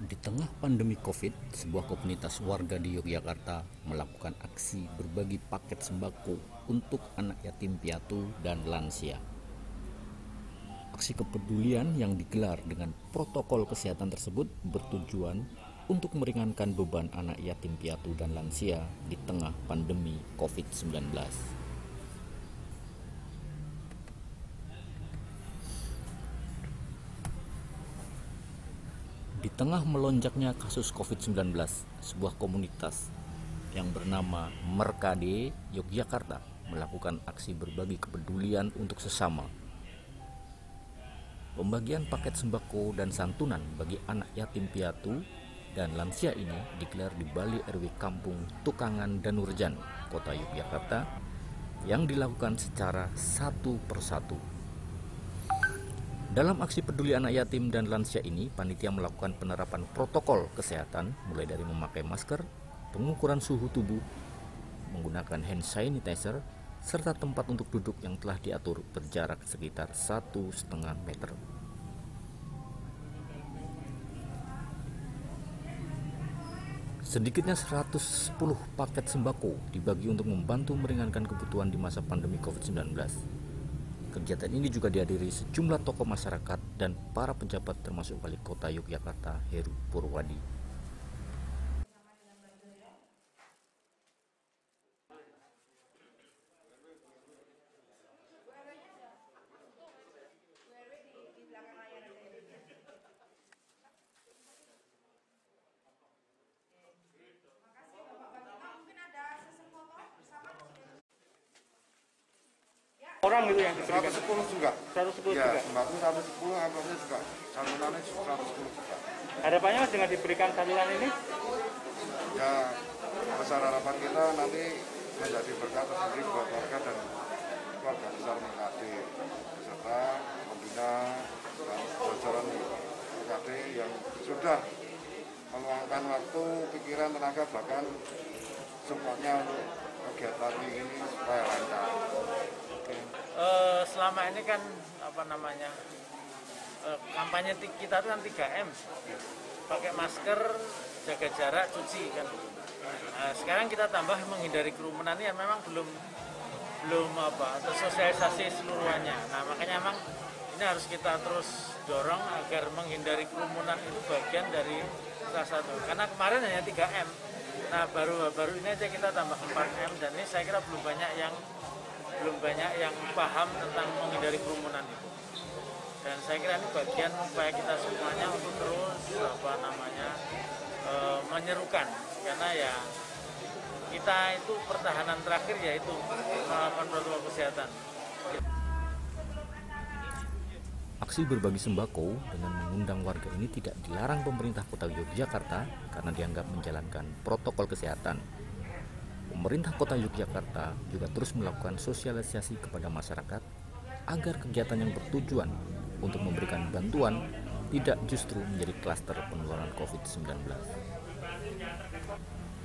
Di tengah pandemi Covid, sebuah komunitas warga di Yogyakarta melakukan aksi berbagi paket sembako untuk anak yatim piatu dan lansia. Aksi kepedulian yang digelar dengan protokol kesehatan tersebut bertujuan untuk meringankan beban anak yatim piatu dan lansia di tengah pandemi Covid-19. Di tengah melonjaknya kasus Covid-19, sebuah komunitas yang bernama Merkade Yogyakarta melakukan aksi berbagi kepedulian untuk sesama. Pembagian paket sembako dan santunan bagi anak yatim piatu dan lansia ini digelar di Balai RW Kampung Tukangan Danurjan, Kota Yogyakarta, yang dilakukan secara satu persatu. Dalam aksi peduli anak yatim dan lansia ini, panitia melakukan penerapan protokol kesehatan mulai dari memakai masker, pengukuran suhu tubuh, menggunakan hand sanitizer, serta tempat untuk duduk yang telah diatur berjarak sekitar 1,5 meter. Sedikitnya 110 paket sembako dibagi untuk membantu meringankan kebutuhan di masa pandemi Covid-19. Kegiatan ini juga dihadiri sejumlah tokoh masyarakat dan para pejabat termasuk Wali Kota Yogyakarta Heru Purwadi. Orang itu yang diberikan 110 juga. 110 ya, juga. sembako 110, amplopnya juga. Santunannya 110 juga. Harapannya Mas dengan diberikan santunan ini? Ya, besar harapan kita nanti menjadi berkat tersendiri buat warga dan keluarga besar Merkade beserta pembina dan jajaran Merkade yang sudah meluangkan waktu, pikiran, tenaga, bahkan supportnya untuk kegiatan ini supaya lancar. Selama ini kan kampanye kita itu kan 3M, pakai masker, jaga jarak, cuci kan. Sekarang kita tambah menghindari kerumunan ya, memang belum sosialisasi seluruhnya. Nah makanya memang ini harus kita terus dorong agar menghindari kerumunan itu bagian dari salah satu. Karena kemarin hanya 3M, nah baru ini aja kita tambah 4M, dan ini saya kira belum banyak yang paham tentang menghindari kerumunan itu. Dan saya kira ini bagian upaya kita semuanya untuk terus menyerukan, karena ya kita itu pertahanan terakhir yaitu melakukan protokol kesehatan. Aksi berbagi sembako dengan mengundang warga ini tidak dilarang pemerintah Kota Yogyakarta karena dianggap menjalankan protokol kesehatan. Pemerintah Kota Yogyakarta juga terus melakukan sosialisasi kepada masyarakat agar kegiatan yang bertujuan untuk memberikan bantuan tidak justru menjadi klaster penularan Covid-19.